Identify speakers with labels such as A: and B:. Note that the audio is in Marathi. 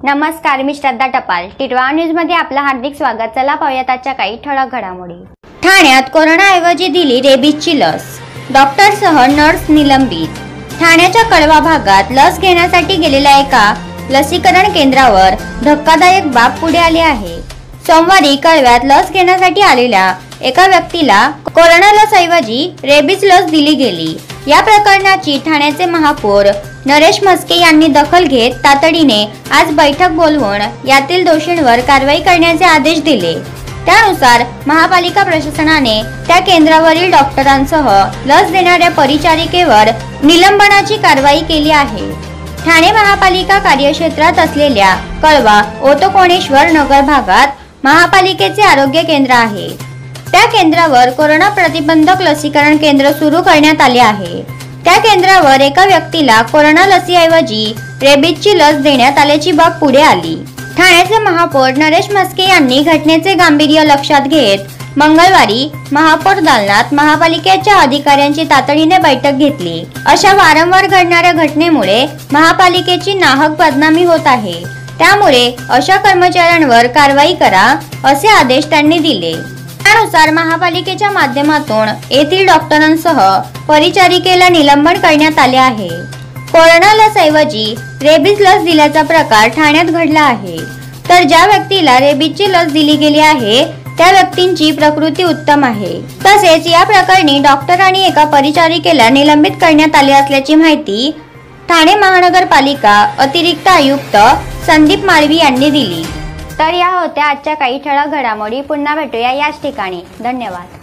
A: नमस्कार, मी श्रद्धा टपाल. टिटवाळा न्यूज मध्ये आपलं हार्दिक स्वागत. चला पाहूयात आजच्या काही ठळक घडामोडी. ठाण्यात कोरोनाऐवजी दिली रेबीजची लस. डॉक्टरसह नर्स निलंबित. ठाण्याच्या कळवा भागात लस घेण्यासाठी गेलेल्या एका लसीकरण केंद्रावर धक्कादायक बाब पुढे आली आहे. सोमवारी कळव्यात लस घेण्यासाठी आलेल्या एका व्यक्तीला कोरोना लसऐवजी रेबीज लस दिली गेली. या प्रकरणाची ठाण्याचे महापौर नरेश म्हस्के यांनी दखल घेत तातडीने आज बैठक बोलवून यातील दोषींवर कारवाई करण्याचे आदेश दिले. त्यानुसार महापालिका प्रशासनाने त्या केंद्रावरील डॉक्टरांसह लस देणाऱ्या परिचारिकेवर निलंबनाची कारवाई केली आहे. ठाणे महापालिका कार्यक्षेत्रात असलेल्या कळवा ओतकोणेश्वर नगर भागात महापालिकेचे आरोग्य केंद्र आहे. त्या केंद्रावर कोरोना प्रतिबंधक लसीकरण केंद्र सुरू करण्यात आले आहे. त्या केंद्रावर एका व्यक्तीला कोरोना लसीऐवजी रेबीजची लस देण्यात आल्याची बाब पुढे आली. ठाण्याचे महापौर नरेश म्हस्के यांनी घटनेचे गांभीर्य लक्षात घेत मंगळवारी महापौर दालनात महापालिकेच्या अधिकाऱ्यांची तातडीने बैठक घेतली. अशा वारंवार घडणाऱ्या घटनेमुळे महापालिकेची नाहक बदनामी होत आहे. त्यामुळे अशा कर्मचाऱ्यांवर कारवाई करा असे आदेश त्यांनी दिले. त्यानुसार महापालिकेच्या माध्यमातून येथील डॉक्टरांसह परिचारिकेला निलंबन करण्यात आले आहे. कोरोना लसऐवजी रेबीज लस दिल्याचा प्रकार ठाण्यात घडला आहे. तर ज्या व्यक्तीला रेबीजची लस दिली गेली आहे त्या व्यक्तींची प्रकृती उत्तम आहे. तसेच या प्रकरणी डॉक्टर आणि एका परिचारिकेला निलंबित करण्यात आले असल्याची माहिती ठाणे महानगरपालिका अतिरिक्त आयुक्त संदीप माळवी यांनी दिली. तर या होत्या आजच्या काही ठळक घडामोडी. पुन्हा भेटूया याच ठिकाणी. धन्यवाद.